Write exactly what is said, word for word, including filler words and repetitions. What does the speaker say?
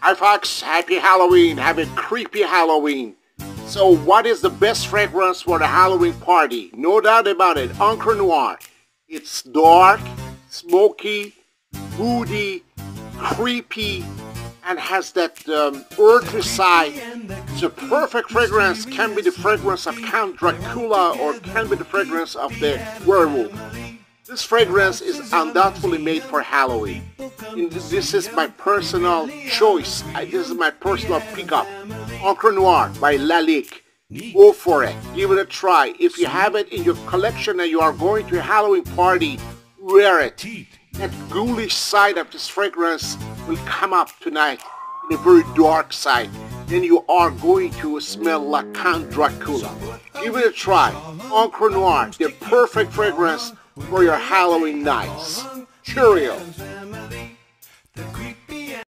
Hi folks, happy Halloween, have a creepy Halloween. So what is the best fragrance for the Halloween party? No doubt about it, Encre Noire. It's dark, smoky, woody, creepy, and has that um, earthy side. It's a perfect fragrance, can be the fragrance of Count Dracula or can be the fragrance of the werewolf. This fragrance is undoubtedly made for Halloween. And this is my personal choice. This is my personal pickup. Encre Noire by Lalique. Go for it. Give it a try. If you have it in your collection and you are going to a Halloween party, wear it. That ghoulish side of this fragrance will come up tonight in a very dark side. Then you are going to smell like Count Dracula. Give it a try. Encre Noire, the perfect fragrance for your Halloween nights. Cheerio!